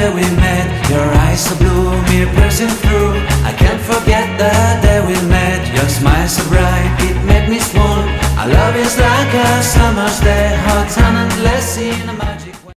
day we met. Your eyes so blue, me piercing through. I can't forget the day we met. Your smile so bright, it made me swoon. Our love is like a summer's day.